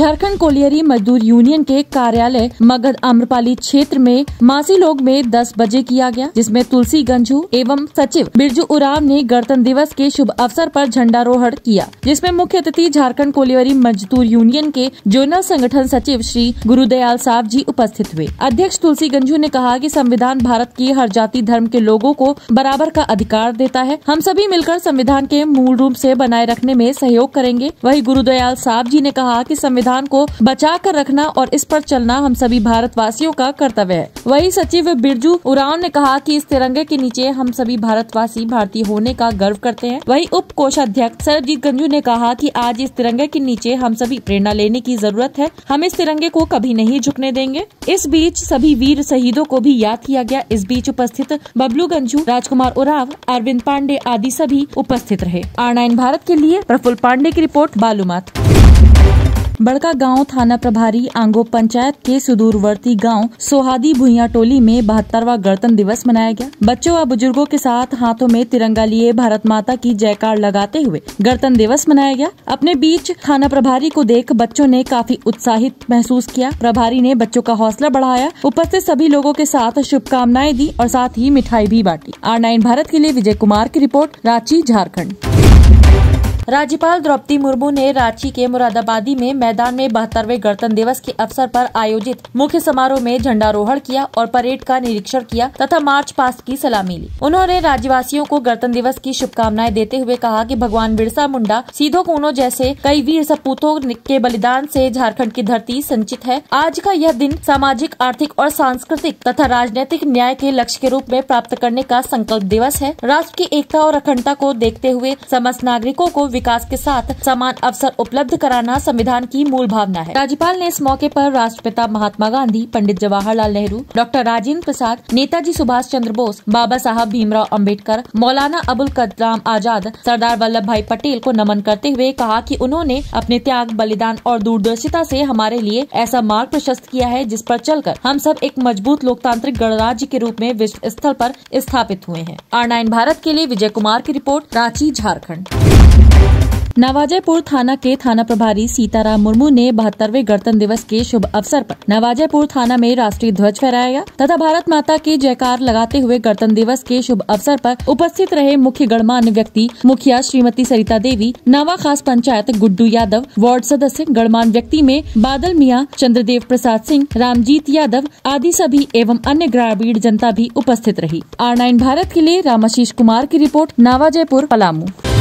Jharkhand colliery मजदूर union के कार्यालय मगध आम्रपाली क्षेत्र में मासीलोग में 10 बजे किया गया, जिसमें तुलसी गंझू एवं सचिव बिरजू उरांव ने गणतंत्र दिवस के शुभ अवसर पर झंडारोहण किया, जिसमें मुख्य अतिथि झारखंड कोलियरी मजदूर यूनियन के जोनल संगठन सचिव श्री गुरुदयाल साव जी उपस्थित हुए। अध्यक्ष तुलसी गंझू ने कहा कि संविधान भारत की हर जाति धर्म के लोगों को बराबर का अधिकार देता है। हम सभी मिलकर संविधान के मूल रूप से बनाए रखने में सहयोग करेंगे। वहीं गुरुदयाल साव जी ने कहा कि संविधान को बचा कर रखना और इस पर चलना हम सभी भारतवासियों का कर्तव्य है। वहीं सचिव बिरजू उरांव ने कहा कि इस तिरंगे के नीचे हम सभी भारतवासी भारतीय होने का गर्व करते हैं। वहीं उप कोषाध्यक्ष सरबजीत गंझू ने कहा कि आज इस तिरंगे के नीचे हम सभी प्रेरणा लेने की जरूरत है। हम इस तिरंगे को कभी नहीं झुकने देंगे। इस बीच सभी वीर शहीदों को भी याद किया गया। इस बीच उपस्थित बबलू गंझू, राजकुमार उरांव, अरविंद पांडे आदि सभी उपस्थित रहे। R9 भारत के लिए प्रफुल्ल पांडे की रिपोर्ट। बालूमाथ बड़का गांव थाना प्रभारी आंगो पंचायत के सुदूरवर्ती गांव सोहादी भुइया टोली में 72वां गणतंत्र दिवस मनाया गया। बच्चों व बुजुर्गों के साथ हाथों में तिरंगा लिए भारत माता की जयकार लगाते हुए गणतंत्र दिवस मनाया गया। अपने बीच थाना प्रभारी को देख बच्चों ने काफी उत्साहित महसूस किया। प्रभारी ने बच्चों का हौसला बढ़ाया, उपस्थित सभी लोगों के साथ शुभकामनाएं दी और साथ ही मिठाई भी बांटी। R9 भारत के लिए विजय कुमार की रिपोर्ट, रांची, झारखंड। राज्यपाल द्रौपदी मुर्मू ने रांची के मुरादाबादी में मैदान में 72वें गणतंत्र दिवस के अवसर पर आयोजित मुख्य समारोह में झंडारोहण किया और परेड का निरीक्षण किया तथा मार्च पास्ट की सलामी ली। उन्होंने राज्यवासियों को गणतंत्र दिवस की शुभकामनाएं देते हुए कहा कि भगवान बिरसा मुंडा, सीधो कूनो जैसे कई वीर सपूतों के बलिदान से झारखंड की धरती संचित है। आज का यह दिन सामाजिक, आर्थिक और सांस्कृतिक तथा राजनीतिक न्याय के लक्ष्य के रूप में प्राप्त करने का संकल्प दिवस है। राष्ट्र की एकता और अखंडता को देखते हुए समस्त नागरिकों को विकास के साथ समान अवसर उपलब्ध कराना संविधान की मूल भावना है। राज्यपाल ने इस मौके पर राष्ट्रपिता महात्मा गांधी, पंडित जवाहरलाल नेहरू, डॉक्टर राजेंद्र प्रसाद, नेताजी सुभाष चंद्र बोस, बाबा साहब भीमराव अंबेडकर, मौलाना अबुल कलाम आजाद, सरदार वल्लभ भाई पटेल को नमन करते हुए कहा कि उन्होंने अपने त्याग, बलिदान और दूरदर्शिता से हमारे लिए ऐसा मार्ग प्रशस्त किया है जिस पर चलकर हम सब एक मजबूत लोकतांत्रिक गणराज्य के रूप में विश्व स्तर पर स्थापित हुए हैं। R9 भारत के लिए विजय कुमार की रिपोर्ट, रांची, झारखंड। नवाजयपुर थाना के थाना प्रभारी सीताराम मुर्मू ने 72वें गणतंत्र दिवस के शुभ अवसर पर नवाजयपुर थाना में राष्ट्रीय ध्वज फहराया तथा भारत माता की जयकार लगाते हुए गणतंत्र दिवस के शुभ अवसर पर उपस्थित रहे मुख्य गणमान्य व्यक्ति, मुखिया श्रीमती सरिता देवी, नवा खास पंचायत गुड्डू यादव, वार्ड सदस्य, गणमान्य व्यक्ति में बादल मियाँ, चंद्रदेव प्रसाद सिंह, रामजीत यादव आदि सभी एवं अन्य ग्रामीण जनता भी उपस्थित रही। R9 भारत के लिए रामाशीष कुमार की रिपोर्ट, नवाजयपुर, पलामू।